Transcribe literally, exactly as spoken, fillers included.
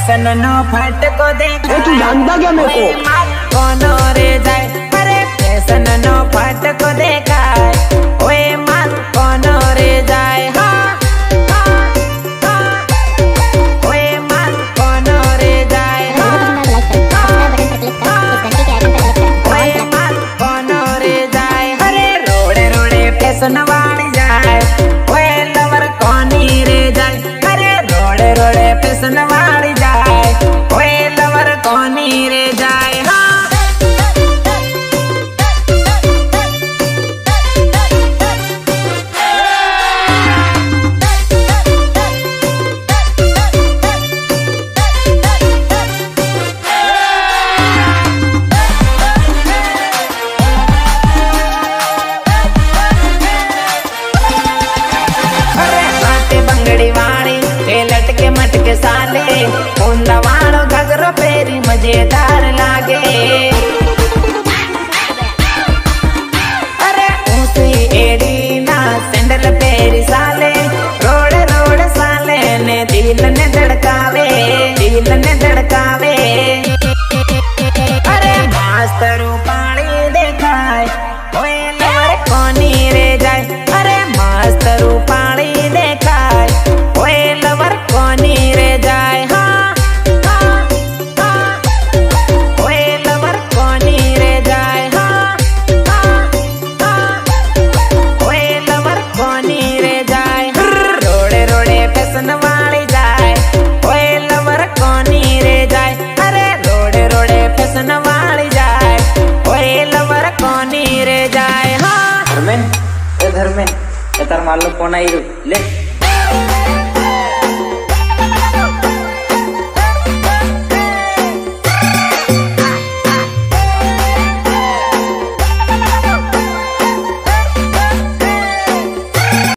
Fashion no फट को देख तू जानता क्या मेरे को कौन रे जाए। अरे फैशन नो फट को देखा ओए माल कौन रे जाए। हाँ ओए माल कौन रे जाए। ओए माल कौन रे जाए। अरे रोड़े रोड़े फैशन वाली जाए ओए लवर कौनी रे जाए। अरे रोड़े रोड़े फैशन वाली जाए ओए लवर कौनी रे जाए। हाँ लटके मटके साले ऊंदा वालो घगरो पेरी मजेदार लागे। अरे ऊंची एड़ी ना सैंडल पेरी साले रोड रोड साले ने दिल ने धड़कावे दिल ने धड़कावे। अरे मास्टर पानी देखाए ओए लवर कोनी रे जाए। अरे मास्टर पानी देखाए ओए लवर कोनी रे जाए। हाँ हाँ हाँ ओए लवर कोनी रे जाए। हाँ हाँ हाँ ओए लवर कोनी रे जाए। रोड़े रोड़े फैशन वाली जाए ओए लवर कोनी रे जाए। अरे रोड़े रोड़े फैशन वाली जाए ओए लवर कोनी रे जाए। हाँ धर्मेन ए धर्मेन ए तार मालूम कौन आई ले।